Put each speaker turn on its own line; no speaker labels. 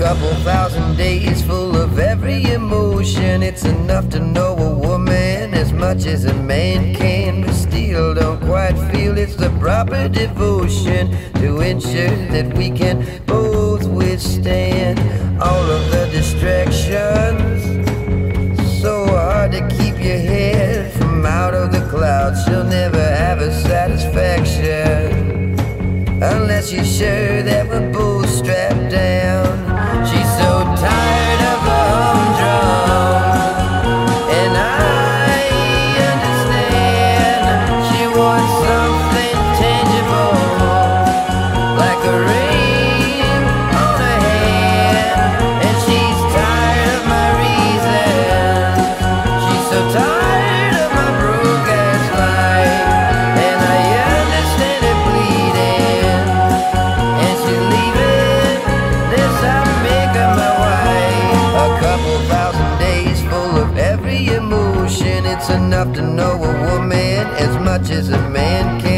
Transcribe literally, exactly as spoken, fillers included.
couple thousand days full of every emotion. It's enough to know a woman as much as a man can, but still don't quite feel it's the proper devotion to ensure that we can both withstand all of the distractions. So hard to keep your head from out of the clouds. She'll never have a satisfaction unless you're sure that we're both strapped down. She's so tired of a humdrum, and I understand. She wants something tangible, like a ring on her hand. And she's tired of my reasons. She's so tired of my broke-ass life, and I understand her bleeding. And she's leaving this I make her my wife. A couple thousand days full of every emotion. It's enough to know a woman as much as a man can.